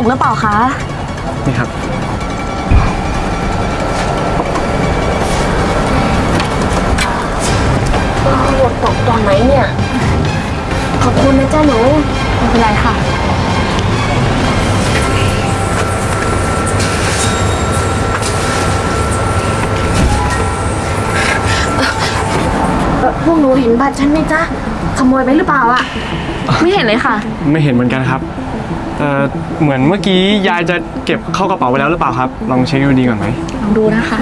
กหรือเปล่าคะนี่ครับหมดตกตอนไหนเนี่ยขอบคุณนะจ้าหนูไม่เป็นไรค่ะพวกหนูเห็นบัตรฉันไหมจ๊ะขโมยไปหรือเปล่าอะไม่เห็นเลยค่ะไม่เห็นเหมือนกันครับเหมือนเมื่อกี้ยายจะเก็บเข้ากระเป๋าไปแล้วหรือเปล่าครับลองเช็คดูดีก่อนไหมลองดูนะคะ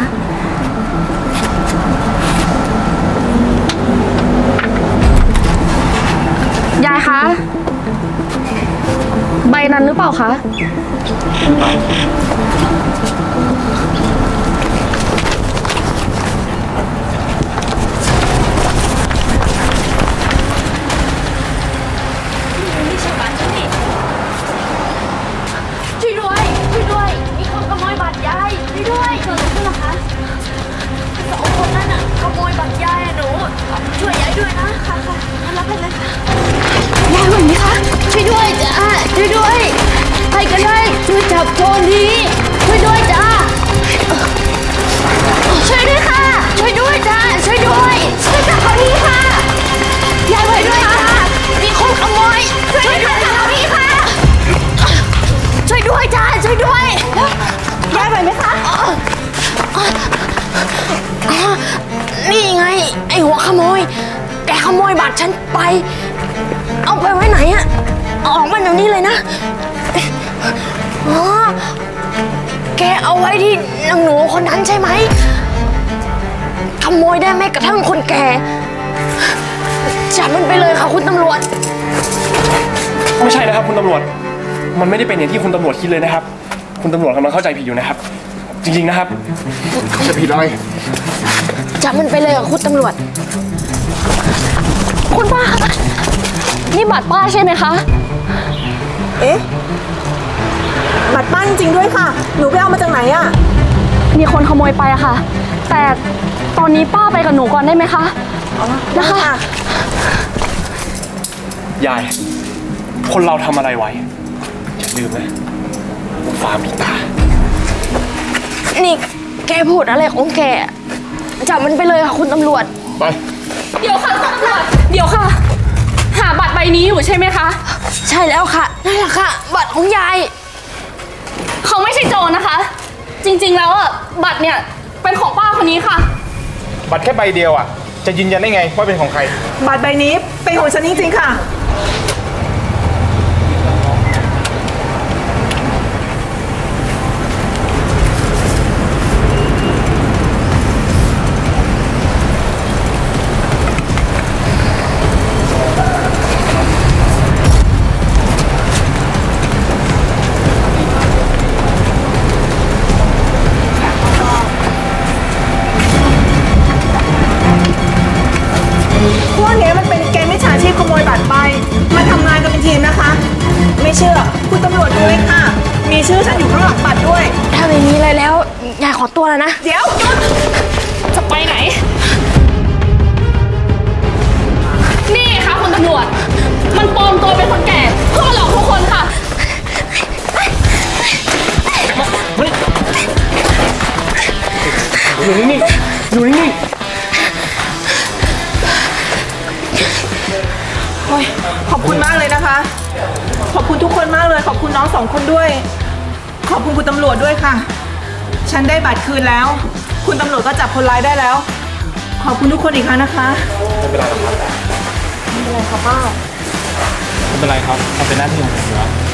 ยายคะใบนั้นหรือเปล่าคะโจรทีช่วยด้วยจ้าช่วยด้วยค่ะช่วยด้วยจ้าช่วยด้วยช่วยจับเขาทีค่ะยายช่วยด้วยค่ะมีคนขโมยช่วยด้วยจับเขาทีค่ะช่วยด้วยจ้าช่วยด้วยยายไหวไหมคะนี่ไงไอหัวขโมยแกขโมยบัตรฉันไปเอาไปไว้ไหนอะออกมาเดี๋ยวนี้เลยนะแกเอาไว้ที่นางหนูคนนั้นใช่ไหมขโมยได้แม้กระทั่งคนแก่จับมันไปเลยค่ะคุณตำรวจไม่ใช่นะครับคุณตำรวจมันไม่ได้เป็นอย่างที่คุณตำรวจคิดเลยนะครับคุณตำรวจกำลังเข้าใจผิดอยู่นะครับจริงๆนะครับเข้าใจผิดอะไรจับมันไปเลยค่ะคุณตำรวจคุณป้านี่บัตรป้าใช่ไหมคะเอ๊ะบัตรป้าจริงๆด้วยค่ะหนูไปเอามาจากไหนอะมีคนขโมยไปอะค่ะแต่ตอนนี้ป้าไปกับหนูก่อนได้ไหมคะนะคะยายคนเราทำอะไรไว้อย่าลืมนะฟ้ามีตานี่แกพูดอะไรของแกจับมันไปเลยค่ะคุณตำรวจไปเดี๋ยวค่ะคุณตำรวจเดี๋ยวค่ะหาบัตรใบนี้อยู่ใช่ไหมคะใช่แล้วค่ะนั่นแหละค่ะบัตรของยายเขาไม่ใช่โจรนะคะจริงๆแล้วบัตรเนี่ยเป็นของป้าคนนี้ค่ะบัตรแค่ใบเดียวจะยืนยันได้ไงว่าเป็นของใครบัตรใบนี้เป็นของฉันจริงๆค่ะไม่เชื่อคุณตำรวจดูเลยค่ะมีชื่อฉันอยู่ข้างหลังบัตรด้วยถ้าไม่มีอะไรแล้วยายขอตัวแล้วนะเดี๋ยวจะไปไหนนี่ค่ะคุณตำรวจมันปลอมตัวเป็นคนแก่เพื่อมาหลอกทุกคนค่ะอยู่นิ่งๆอยู่นิ่งโอ้ยขอบคุณมากเลยนะคะขอบคุณทุกคนมากเลยขอบคุณน้อง2 คนด้วยขอบคุณคุณตำรวจด้วยค่ะฉันได้บัตรคืนแล้วคุณตำรวจก็จับคนร้ายได้แล้วขอบคุณทุกคนอีกครั้งนะคะไม่เป็นไรครับไม่เป็นไรครับป้าไม่เป็นไรครับมันเป็นหน้าที่ของผมอยู่แล้ว